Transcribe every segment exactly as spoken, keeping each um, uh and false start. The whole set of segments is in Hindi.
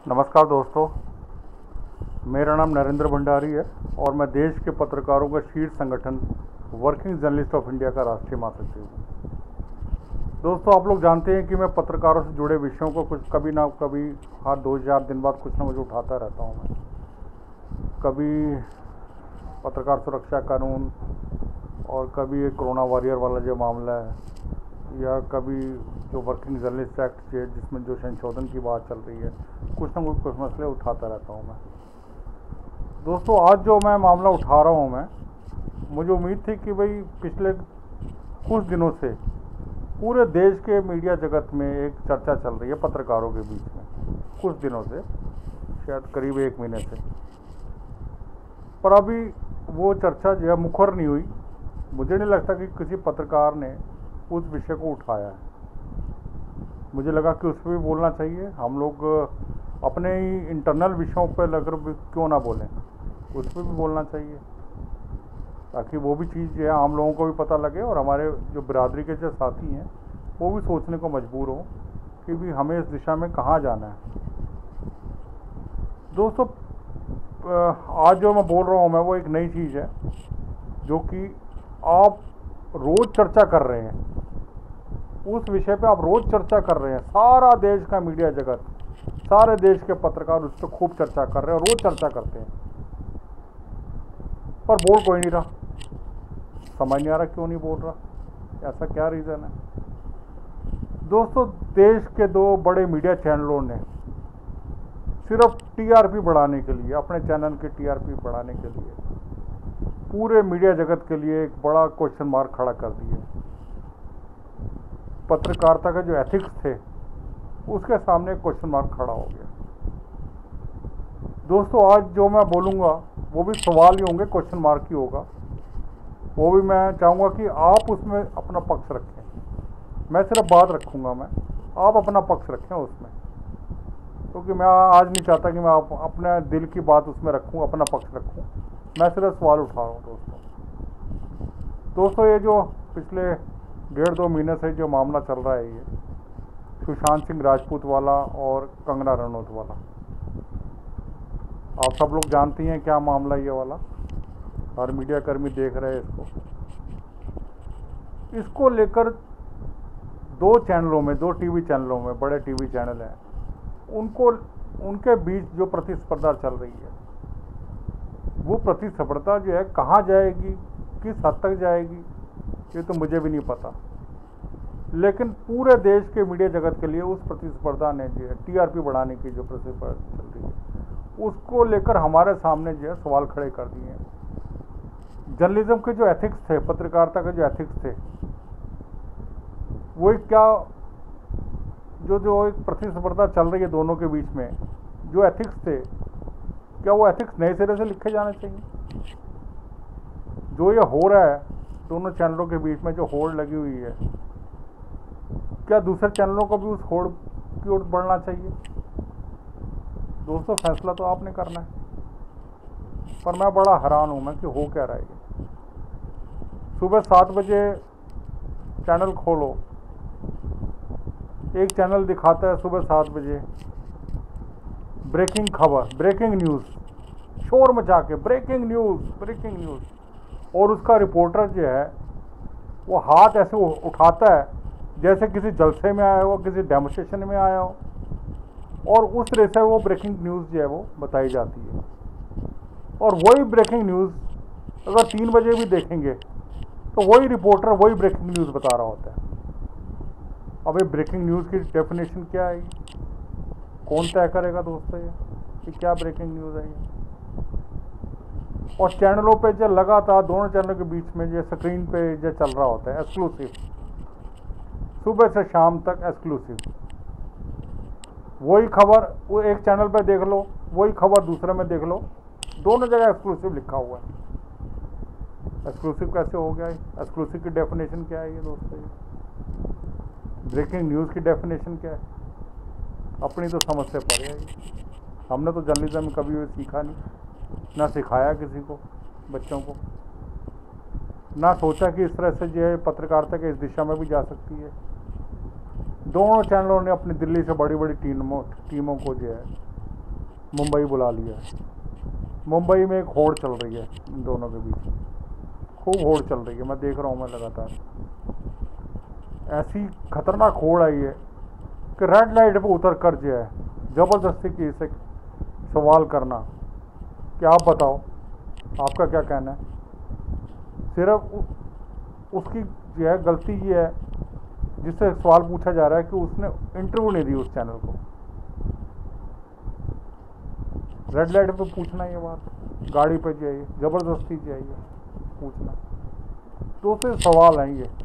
नमस्कार दोस्तों, मेरा नाम नरेंद्र भंडारी है और मैं देश के पत्रकारों का शीर्ष संगठन वर्किंग जर्नलिस्ट ऑफ इंडिया का राष्ट्रीय महासचिव हूँ। दोस्तों, आप लोग जानते हैं कि मैं पत्रकारों से जुड़े विषयों को कुछ कभी ना कभी हर दो चार दिन बाद कुछ ना कुछ उठाता रहता हूँ। मैं कभी पत्रकार सुरक्षा कानून और कभी ये कोरोना वॉरियर वाला जो मामला है, या कभी जो वर्किंग जर्नलिस्ट एक्ट है जिसमें जो संशोधन की बात चल रही है, कुछ ना कुछ कुछ मसले उठाता रहता हूँ मैं। दोस्तों, आज जो मैं मामला उठा रहा हूँ, मैं मुझे उम्मीद थी कि भाई पिछले कुछ दिनों से पूरे देश के मीडिया जगत में एक चर्चा चल रही है पत्रकारों के बीच में, कुछ दिनों से, शायद करीब एक महीने से, पर अभी वो चर्चा जो है मुखर नहीं हुई। मुझे नहीं लगता कि किसी पत्रकार ने उस विषय को उठाया है। मुझे लगा कि उस पर भी बोलना चाहिए। हम लोग अपने ही इंटरनल विषयों पर लगकर भी क्यों ना बोलें, उस पर भी बोलना चाहिए, ताकि वो भी चीज़ जो है आम लोगों को भी पता लगे और हमारे जो बिरादरी के जो साथी हैं वो भी सोचने को मजबूर हो कि भी हमें इस दिशा में कहाँ जाना है। दोस्तों, आज जो मैं बोल रहा हूँ मैं वो एक नई चीज़ है जो कि आप रोज़ चर्चा कर रहे हैं, उस विषय पे आप रोज़ चर्चा कर रहे हैं। सारा देश का मीडिया जगत, सारे देश के पत्रकार उस पर खूब चर्चा कर रहे हैं, रोज़ चर्चा करते हैं, पर बोल कोई नहीं रहा। समझ नहीं आ रहा क्यों नहीं बोल रहा, ऐसा क्या रीज़न है। दोस्तों, देश के दो बड़े मीडिया चैनलों ने सिर्फ टीआरपी बढ़ाने के लिए, अपने चैनल के टीआरपी बढ़ाने के लिए पूरे मीडिया जगत के लिए एक बड़ा क्वेश्चन मार्क खड़ा कर दिया। पत्रकारिता के जो एथिक्स थे उसके सामने एक क्वेश्चन मार्क खड़ा हो गया। दोस्तों, आज जो मैं बोलूँगा वो भी सवाल ही होंगे, क्वेश्चन मार्क ही होगा। वो भी मैं चाहूँगा कि आप उसमें अपना पक्ष रखें। मैं सिर्फ बात रखूँगा, मैं आप अपना पक्ष रखें उसमें, क्योंकि मैं आज नहीं चाहता कि मैं आप अपने दिल की बात उसमें रखूँ, अपना पक्ष रखूँ। मैं सिर्फ सवाल उठा रहा हूँ। दोस्तों दोस्तों ये जो पिछले डेढ़ दो महीने से जो मामला चल रहा है, ये सुशांत सिंह राजपूत वाला और कंगना रनौत वाला, आप सब लोग जानती हैं क्या मामला ये वाला, हर मीडिया कर्मी देख रहे हैं इसको। इसको लेकर दो चैनलों में, दो टीवी चैनलों में, बड़े टीवी चैनल हैं, उनको उनके बीच जो प्रतिस्पर्धा चल रही है, वो प्रतिस्पर्धा जो है कहाँ जाएगी, किस हद तक जाएगी, ये तो मुझे भी नहीं पता। लेकिन पूरे देश के मीडिया जगत के लिए उस प्रतिस्पर्धा ने जो है टीआरपी बढ़ाने की जो प्रतिस्पर्धा चल रही है, उसको लेकर हमारे सामने जो है सवाल खड़े कर दिए हैं। जर्नलिज्म के जो एथिक्स थे, पत्रकारिता के जो एथिक्स थे, वो क्या जो जो एक प्रतिस्पर्धा चल रही है दोनों के बीच में, जो एथिक्स थे, क्या वो एथिक्स नए सिरे से लिखे जाने चाहिए? जो ये हो रहा है दोनों चैनलों के बीच में, जो होड़ लगी हुई है, क्या दूसरे चैनलों को भी उस होड़ की ओर बढ़ना चाहिए? दोस्तों, फैसला तो आपने करना है, पर मैं बड़ा हैरान हूं मैं कि हो क्या रहा है। सुबह सात बजे चैनल खोलो, एक चैनल दिखाता है सुबह सात बजे ब्रेकिंग खबर, ब्रेकिंग न्यूज़, शोर मचा के ब्रेकिंग न्यूज़, ब्रेकिंग न्यूज़, और उसका रिपोर्टर जो है वो हाथ ऐसे उठाता है जैसे किसी जलसे में आया हो, किसी डेमोस्ट्रेशन में आया हो, और उस तरह से वो ब्रेकिंग न्यूज़ जो है वो बताई जाती है। और वही ब्रेकिंग न्यूज़ अगर तीन बजे भी देखेंगे तो वही रिपोर्टर वही ब्रेकिंग न्यूज़ बता रहा होता है। अब ये ब्रेकिंग न्यूज़ की डेफिनेशन क्या है, कौन तय करेगा दोस्तों ये कि क्या ब्रेकिंग न्यूज़ है ये? और चैनलों पे जो लगातार दोनों चैनलों के बीच में जो स्क्रीन पे जो चल रहा होता है एक्सक्लूसिव, सुबह से शाम तक एक्सक्लूसिव, वही खबर वो एक चैनल पे देख लो, वही खबर दूसरे में देख लो, दोनों जगह एक्सक्लूसिव लिखा हुआ है। एक्सक्लूसिव कैसे हो गया? एक्सक्लूसिव की डेफिनेशन क्या है ये दोस्तों? ब्रेकिंग न्यूज़ की डेफिनेशन क्या है? अपनी तो समझ से परे है। हमने तो जर्नलिज्म में कभी भी सीखा नहीं, ना सिखाया किसी को, बच्चों को, ना सोचा कि इस तरह से जो है पत्रकारिता के इस दिशा में भी जा सकती है। दोनों चैनलों ने अपनी दिल्ली से बड़ी बड़ी टीमों टीमों को जो है मुंबई बुला लिया है। मुंबई में एक होड़ चल रही है इन दोनों के बीच, खूब होड़ चल रही है, मैं देख रहा हूँ मैं लगातार। ऐसी खतरनाक होड़ आई है कि रेड लाइट पे उतर कर जो है ज़बरदस्ती की इसे सवाल करना कि आप बताओ आपका क्या कहना है। सिर्फ उ, उसकी जो है गलती ये है, जिससे सवाल पूछा जा रहा है कि उसने इंटरव्यू नहीं दी उस चैनल को। रेड लाइट पे पूछना ये बात, गाड़ी पे जाइए ज़बरदस्ती जाइए पूछना। तो उससे सवाल हैं ये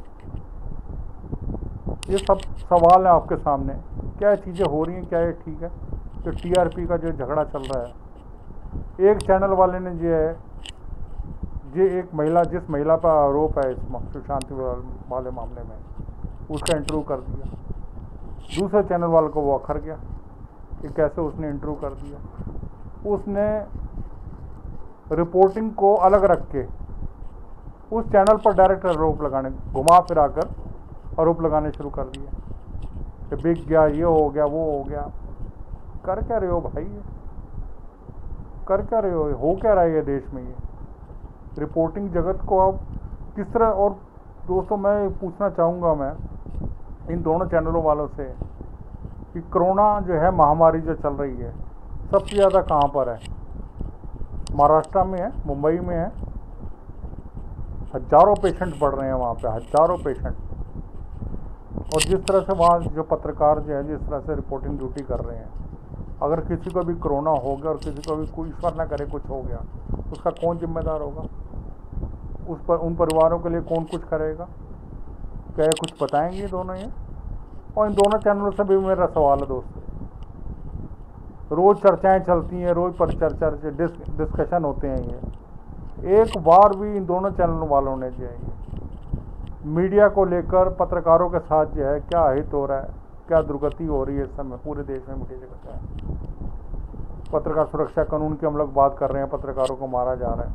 ये सब सवाल हैं आपके सामने। क्या चीज़ें हो रही हैं, क्या ये ठीक है? तो टीआरपी का जो झगड़ा चल रहा है, एक चैनल वाले ने जो है ये एक महिला, जिस महिला पर आरोप है इस सुशांत वाले मामले में, उसका इंटरव्यू कर दिया। दूसरे चैनल वाले को वो अखर गया कि कैसे उसने इंटरव्यू कर दिया। उसने रिपोर्टिंग को अलग रख के उस चैनल पर डायरेक्ट आरोप लगाने, घुमा फिरा कर आरोप लगाने शुरू कर दिए कि बिक गया, ये हो गया, वो हो गया। कर क्या रहे हो भाई, कर क्या रहे हो, हो क्या रहा है ये देश में? ये रिपोर्टिंग जगत को अब किस तरह। और दोस्तों मैं पूछना चाहूँगा मैं इन दोनों चैनलों वालों से कि कोरोना जो है महामारी जो चल रही है सबसे ज़्यादा कहाँ पर है? महाराष्ट्र में है, मुंबई में है। हजारों पेशेंट बढ़ रहे हैं वहाँ पे, हजारों पेशेंट। और जिस तरह से वहाँ जो पत्रकार जो है जिस तरह से रिपोर्टिंग ड्यूटी कर रहे हैं, अगर किसी को भी कोरोना हो गया और किसी को भी कोई ईश्वर ना करे कुछ हो गया, उसका कौन जिम्मेदार होगा? उस पर उन परिवारों के लिए कौन कुछ करेगा? क्या ये कुछ बताएंगे दोनों ये? और इन दोनों चैनलों से भी मेरा सवाल है दोस्तों, रोज़ चर्चाएं चलती हैं, रोज़ पर चर्चा डिस, डिस्कशन होते हैं। ये एक बार भी इन दोनों चैनलों वालों ने जो है मीडिया को लेकर पत्रकारों के साथ जो है क्या हित हो रहा है, क्या दुर्गति हो रही है इस समय पूरे देश में मीडिया जगत है। पत्रकार सुरक्षा कानून की हम लोग बात कर रहे हैं, पत्रकारों को मारा जा रहा है,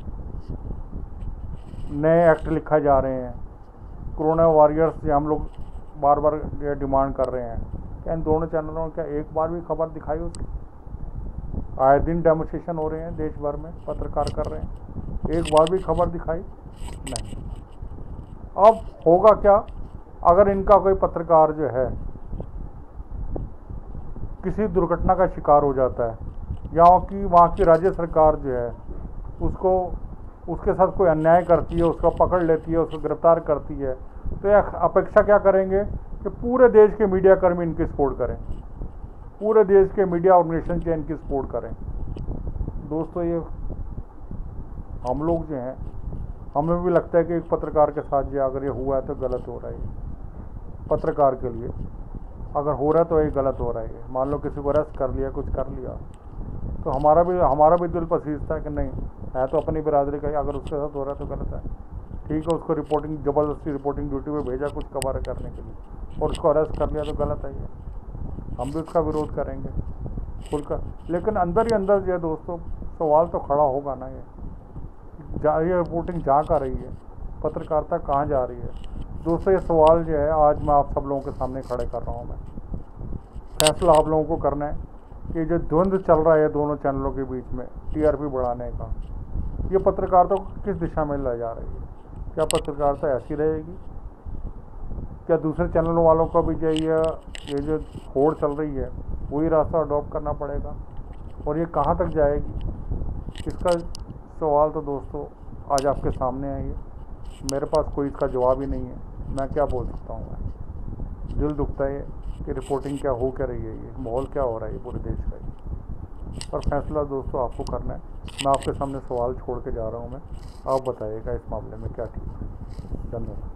नए एक्ट लिखा जा रहे हैं, कोरोना वॉरियर्स से हम लोग बार बार डिमांड कर रहे हैं। क्या इन दोनों चैनलों ने क्या एक बार भी खबर दिखाई उसकी? आए दिन डेमोस्ट्रेशन हो रहे हैं देश भर में, पत्रकार कर रहे हैं, एक बार भी खबर दिखाई नहीं। अब होगा क्या अगर इनका कोई पत्रकार जो है किसी दुर्घटना का शिकार हो जाता है, या कि वहाँ की राज्य सरकार जो है उसको उसके साथ कोई अन्याय करती है, उसको पकड़ लेती है, उसको गिरफ्तार करती है, तो यह अपेक्षा क्या करेंगे कि पूरे देश के मीडिया कर्मी इनकी सपोर्ट करें, पूरे देश के मीडिया ऑर्गेनाइजेशन जो इनकी सपोर्ट करें। दोस्तों ये हम लोग जो हैं, हमें भी लगता है कि एक पत्रकार के साथ जो अगर ये हुआ है तो गलत हो रहा है। पत्रकार के लिए अगर हो रहा है तो ये गलत हो रहा है। मान लो किसी को अरेस्ट कर लिया, कुछ कर लिया, तो हमारा भी हमारा भी दिल पसीजता है कि नहीं है तो अपनी बिरादरी का, अगर उसके साथ हो रहा है तो गलत है। ठीक है, उसको रिपोर्टिंग ज़बरदस्ती रिपोर्टिंग ड्यूटी पे भेजा कुछ कवर करने के लिए और उसको अरेस्ट कर लिया तो गलत है ये, हम भी उसका विरोध करेंगे खुलकर। लेकिन अंदर ही अंदर जो है दोस्तों सवाल तो खड़ा होगा ना, ये जा ये रिपोर्टिंग जा कर रही है, पत्रकारिता कहाँ जा रही है? दोस्तों ये सवाल जो है आज मैं आप सब लोगों के सामने खड़े कर रहा हूँ। मैं फैसला आप लोगों को करना है कि जो द्वंद्व चल रहा है दोनों चैनलों के बीच में टीआरपी बढ़ाने का, ये पत्रकारिता को किस दिशा में ले जा रही है? क्या पत्रकारिता ऐसी रहेगी? क्या दूसरे चैनलों वालों को भी चाहिए ये जो होड़ चल रही है वही रास्ता अडॉप्ट करना पड़ेगा? और ये कहाँ तक जाएगी? इसका सवाल तो दोस्तों आज आपके सामने है। ये मेरे पास कोई इसका जवाब ही नहीं है, मैं क्या बोल सकता हूँ? मैं दिल दुखता है कि रिपोर्टिंग क्या हो क्या रही है, ये माहौल क्या हो रहा है पूरे देश का। पर फैसला दोस्तों आपको करना है। मैं आपके सामने सवाल छोड़ के जा रहा हूँ मैं, आप बताइएगा इस मामले में क्या ठीक है। धन्यवाद।